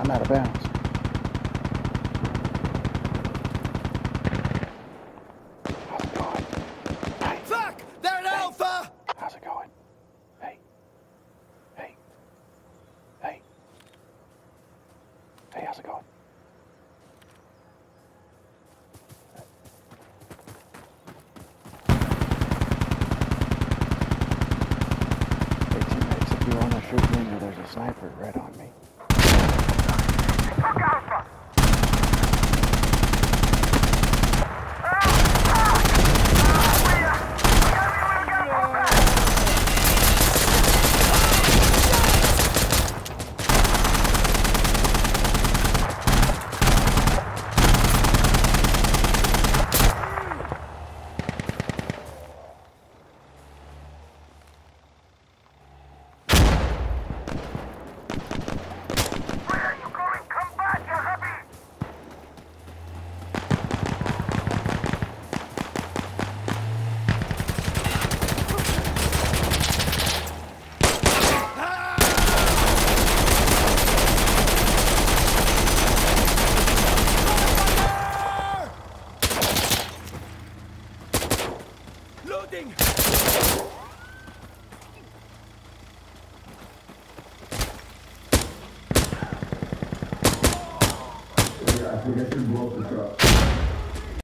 I'm out of bounds. How's it going? Hey. Fuck! They're an Alpha! How's it going? Hey. Hey. Hey. Hey, how's it going? Hey, teammates, if you want to shoot me, there's a sniper right on me. Took Alpha! Loading! Yeah, I think I should blow up the truck.